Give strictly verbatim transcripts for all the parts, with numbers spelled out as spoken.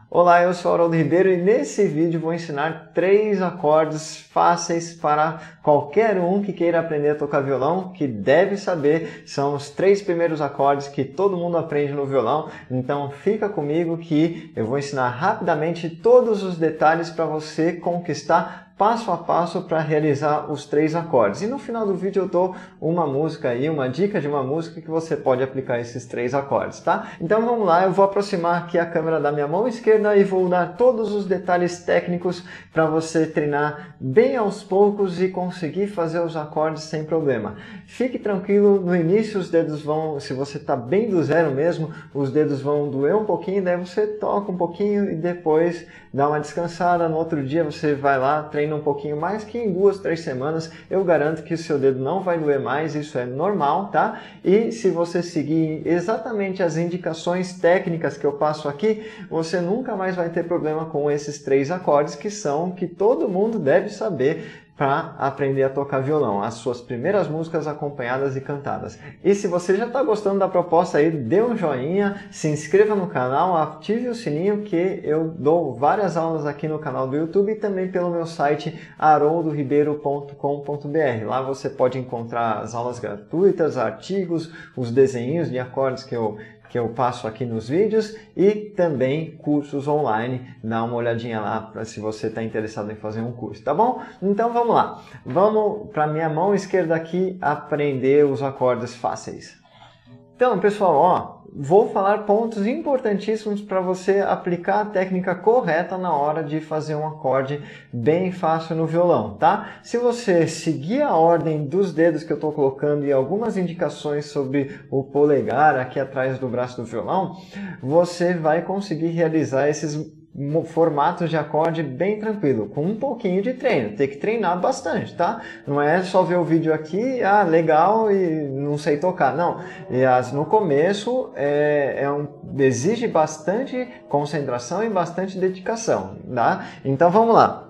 Olá, eu sou Haroldo Ribeiro e nesse vídeo vou ensinar três acordes fáceis para qualquer um que queira aprender a tocar violão, que deve saber. São os três primeiros acordes que todo mundo aprende no violão, então fica comigo que eu vou ensinar rapidamente todos os detalhes para você conquistar passo a passo para realizar os três acordes. E no final do vídeo eu dou uma música aí, uma dica de uma música que você pode aplicar esses três acordes, tá? Então vamos lá, eu vou aproximar aqui a câmera da minha mão esquerda e vou dar todos os detalhes técnicos para você treinar bem aos poucos e conseguir fazer os acordes sem problema. Fique tranquilo, no início os dedos vão, se você está bem do zero mesmo, os dedos vão doer um pouquinho, daí você toca um pouquinho e depois dá uma descansada. No outro dia você vai lá, treina um pouquinho mais, que em duas, três semanas eu garanto que o seu dedo não vai doer mais, isso é normal, tá? E se você seguir exatamente as indicações técnicas que eu passo aqui, você nunca mais vai ter problema com esses três acordes, que são que todo mundo deve saber para aprender a tocar violão, as suas primeiras músicas acompanhadas e cantadas. E se você já está gostando da proposta aí, dê um joinha, se inscreva no canal, ative o sininho, que eu dou várias aulas aqui no canal do YouTube e também pelo meu site haroldo ribeiro ponto com ponto br. Lá você pode encontrar as aulas gratuitas, artigos, os desenhos de acordes que eu que eu passo aqui nos vídeos e também cursos online. Dá uma olhadinha lá pra, se você está interessado em fazer um curso, tá bom? Então vamos lá. Vamos para minha mão esquerda aqui aprender os acordes fáceis. Então, pessoal, ó, vou falar pontos importantíssimos para você aplicar a técnica correta na hora de fazer um acorde bem fácil no violão, tá? Se você seguir a ordem dos dedos que eu estou colocando e algumas indicações sobre o polegar aqui atrás do braço do violão, você vai conseguir realizar esses formatos de acorde bem tranquilo, com um pouquinho de treino. Tem que treinar bastante, tá? Não é só ver o vídeo aqui, ah, legal, e não sei tocar. Não, e as, no começo é, é um, exige bastante concentração e bastante dedicação, tá? Então vamos lá.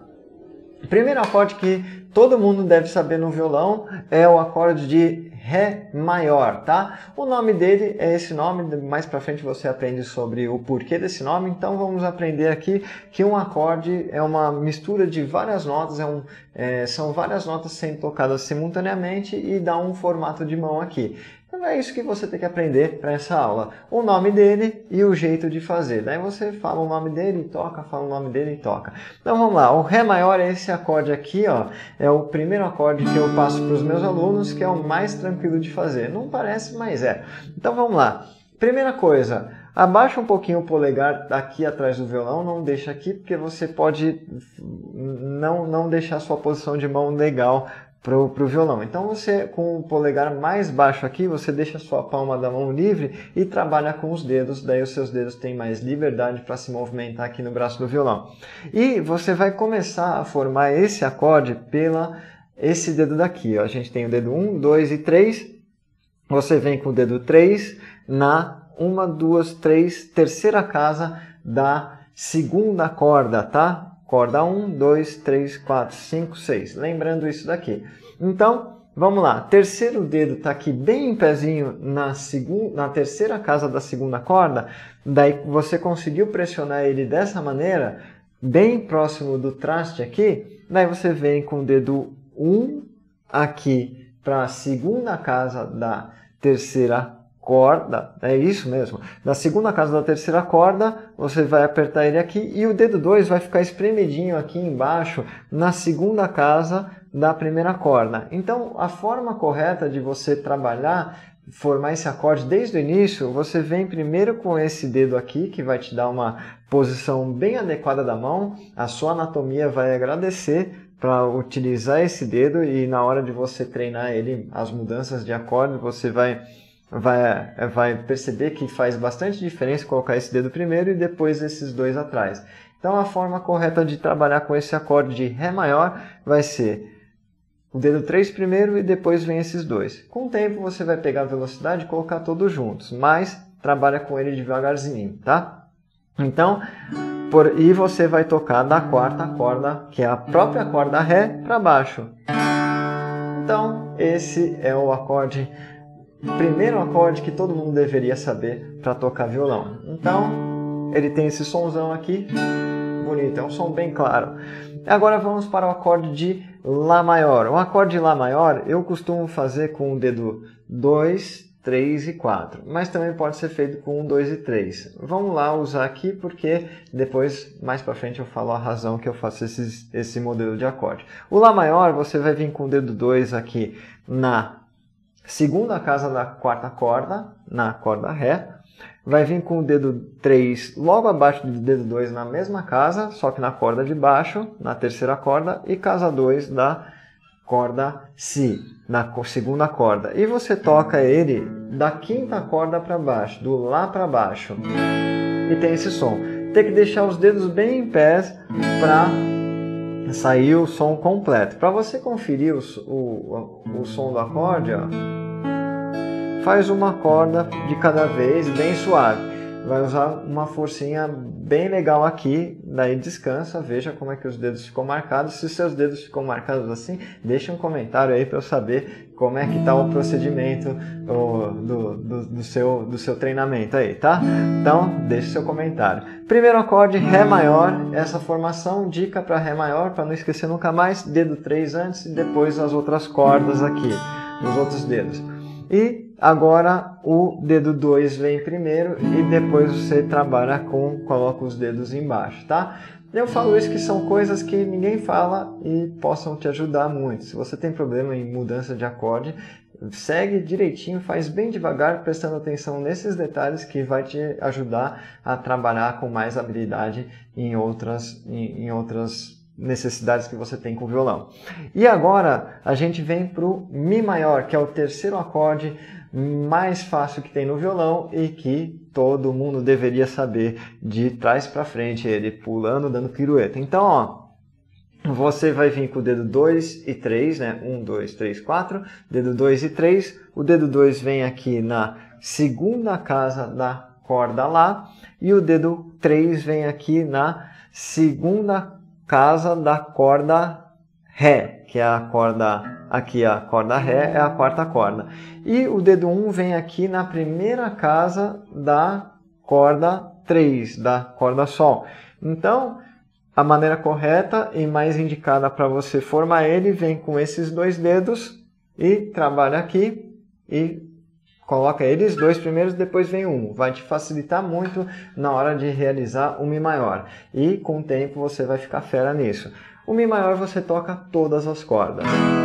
O primeiro acorde que todo mundo deve saber no violão é o acorde de Ré maior, tá? O nome dele é esse nome, mais pra frente você aprende sobre o porquê desse nome, então vamos aprender aqui que um acorde é uma mistura de várias notas, é um, é, são várias notas sendo tocadas simultaneamente e dá um formato de mão aqui. Então é isso que você tem que aprender para essa aula. O nome dele e o jeito de fazer. Daí você fala o nome dele e toca, fala o nome dele e toca. Então vamos lá, o Ré maior é esse acorde aqui, ó. É o primeiro acorde que eu passo para os meus alunos, que é o mais tranquilo de fazer. Não parece, mas é. Então vamos lá. Primeira coisa, abaixa um pouquinho o polegar aqui atrás do violão, não deixa aqui, porque você pode não, não deixar a sua posição de mão legal Pro, pro violão. Então você, com o polegar mais baixo aqui, você deixa a sua palma da mão livre e trabalha com os dedos, daí os seus dedos têm mais liberdade para se movimentar aqui no braço do violão. E você vai começar a formar esse acorde pela esse dedo daqui, ó. A gente tem o dedo um, dois e três, você vem com o dedo três na uma, duas, três, terceira casa da segunda corda, tá? Corda um, dois, três, quatro, cinco, seis. Lembrando isso daqui. Então, vamos lá. Terceiro dedo está aqui bem em pezinho na, segunda, na terceira casa da segunda corda. Daí você conseguiu pressionar ele dessa maneira, bem próximo do traste aqui. Daí você vem com o dedo um aqui para a segunda casa da terceira corda, é isso mesmo, na segunda casa da terceira corda, você vai apertar ele aqui e o dedo dois vai ficar espremidinho aqui embaixo na segunda casa da primeira corda. Então, a forma correta de você trabalhar, formar esse acorde desde o início, você vem primeiro com esse dedo aqui, que vai te dar uma posição bem adequada da mão, a sua anatomia vai agradecer para utilizar esse dedo e na hora de você treinar ele, as mudanças de acorde, você vai Vai, vai perceber que faz bastante diferença colocar esse dedo primeiro e depois esses dois atrás. Então a forma correta de trabalhar com esse acorde de Ré maior vai ser o dedo três primeiro e depois vem esses dois. Com o tempo você vai pegar a velocidade e colocar todos juntos, mas trabalha com ele devagarzinho, tá? Então, por, e você vai tocar da quarta corda, que é a própria corda Ré, para baixo. Então esse é o acorde primeiro acorde que todo mundo deveria saber para tocar violão. Então, ele tem esse sonzão aqui, bonito, é um som bem claro. Agora vamos para o acorde de Lá maior. O acorde de Lá maior eu costumo fazer com o dedo dois, três e quatro, mas também pode ser feito com um, dois e três. Vamos lá usar aqui porque depois, mais para frente, eu falo a razão que eu faço esses, esse modelo de acorde. O Lá maior você vai vir com o dedo dois aqui na segunda casa da quarta corda, na corda Ré. Vai vir com o dedo três logo abaixo do dedo dois na mesma casa, só que na corda de baixo, na terceira corda, e casa dois da corda Si, na segunda corda. E você toca ele da quinta corda para baixo, do Lá para baixo. E tem esse som. Tem que deixar os dedos bem em pés para sair o som completo. Para você conferir o, o, o som do acorde, ó, faz uma corda de cada vez, bem suave. Vai usar uma forcinha bem legal aqui, daí descansa, veja como é que os dedos ficam marcados. Se seus dedos ficam marcados assim, deixa um comentário aí para eu saber como é que está o procedimento do, do, do, do, seu, do seu treinamento aí, tá? Então, deixe seu comentário. Primeiro acorde, Ré maior, essa formação, dica para Ré maior, para não esquecer nunca mais, dedo três antes e depois as outras cordas aqui, os outros dedos. E agora o dedo dois vem primeiro e depois você trabalha com, coloca os dedos embaixo, tá? Eu falo isso que são coisas que ninguém fala e possam te ajudar muito. Se você tem problema em mudança de acorde, segue direitinho, faz bem devagar, prestando atenção nesses detalhes que vai te ajudar a trabalhar com mais habilidade em outras, em, em outras necessidades que você tem com o violão. E agora a gente vem para o Mi maior, que é o terceiro acorde mais fácil que tem no violão e que todo mundo deveria saber de trás para frente, ele pulando, dando pirueta. Então, ó, você vai vir com o dedo dois e três, né? um, dois, três, quatro, dedo dois e três, o dedo dois vem aqui na segunda casa da corda Lá e o dedo três vem aqui na segunda casa da corda Ré, que é a corda, aqui a corda Ré é a quarta corda. E o dedo um vem aqui na primeira casa da corda três, da corda Sol. Então, a maneira correta e mais indicada para você formar ele, vem com esses dois dedos e trabalha aqui e coloca eles dois primeiros, depois vem um. Vai te facilitar muito na hora de realizar o Mi maior. E com o tempo você vai ficar fera nisso. O Mi maior você toca todas as cordas.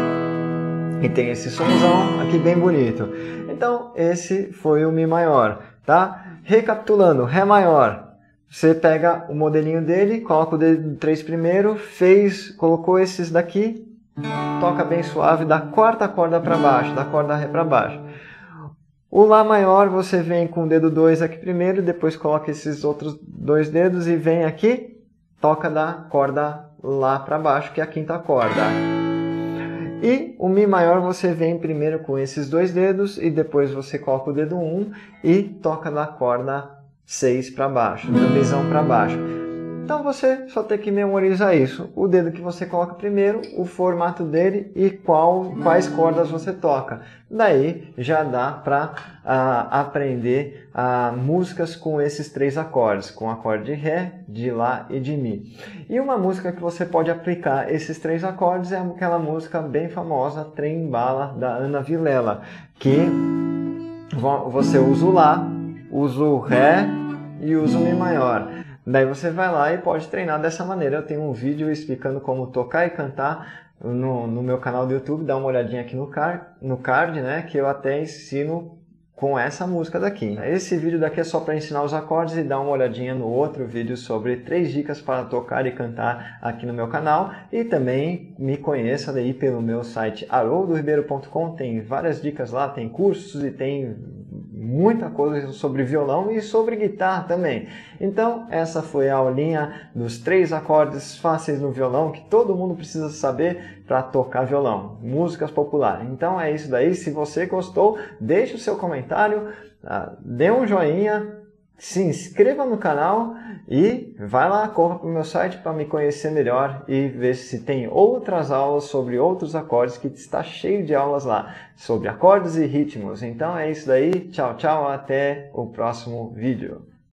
E tem esse somzão aqui bem bonito. Então esse foi o Mi maior, tá? Recapitulando, Ré maior. Você pega o modelinho dele, coloca o dedo três primeiro, fez, colocou esses daqui, toca bem suave da quarta corda para baixo, da corda Ré para baixo. O Lá maior você vem com o dedo dois aqui primeiro, depois coloca esses outros dois dedos e vem aqui, toca da corda Lá para baixo, que é a quinta corda. E o Mi maior você vem primeiro com esses dois dedos e depois você coloca o dedo um e toca da corda seis para baixo, do Mizão para baixo. Então você só tem que memorizar isso, o dedo que você coloca primeiro, o formato dele e qual, quais cordas você toca. Daí já dá para uh, aprender uh, músicas com esses três acordes, com acorde de Ré, de Lá e de Mi. E uma música que você pode aplicar esses três acordes é aquela música bem famosa, Trem Bala, da Ana Vilela, que você usa o Lá, usa o Ré e usa o Mi maior. Daí você vai lá e pode treinar dessa maneira. Eu tenho um vídeo explicando como tocar e cantar no, no meu canal do YouTube. Dá uma olhadinha aqui no card, no card, né? Que eu até ensino com essa música daqui. Esse vídeo daqui é só para ensinar os acordes e dar uma olhadinha no outro vídeo sobre três dicas para tocar e cantar aqui no meu canal. E também me conheça daí pelo meu site haroldo ribeiro ponto com. Tem várias dicas lá, tem cursos e tem muita coisa sobre violão e sobre guitarra também. Então, essa foi a aulinha dos três acordes fáceis no violão que todo mundo precisa saber para tocar violão, músicas populares. Então é isso daí. Se você gostou, deixe o seu comentário, dê um joinha, se inscreva no canal e vai lá, corra para o meu site para me conhecer melhor e ver se tem outras aulas sobre outros acordes, que está cheio de aulas lá sobre acordes e ritmos. Então é isso daí, tchau, tchau, até o próximo vídeo.